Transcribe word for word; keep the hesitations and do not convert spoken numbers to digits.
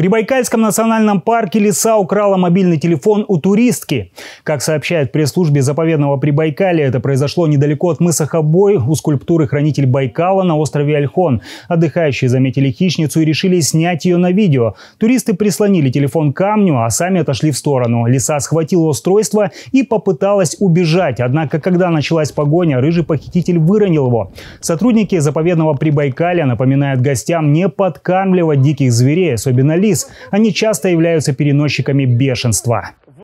Прибайкальском национальном парке лиса украла мобильный телефон у туристки. Как сообщает в пресс-службе заповедного Прибайкалья, это произошло недалеко от мыса Хабой у скульптуры «Хранитель Байкала» на острове Ольхон. Отдыхающие заметили хищницу и решили снять ее на видео. Туристы прислонили телефон к камню, а сами отошли в сторону. Лиса схватила устройство и попыталась убежать. Однако, когда началась погоня, рыжий похититель выронил его. Сотрудники заповедного Прибайкалья напоминают гостям не подкармливать диких зверей, особенно лис. Они часто являются переносчиками бешенства.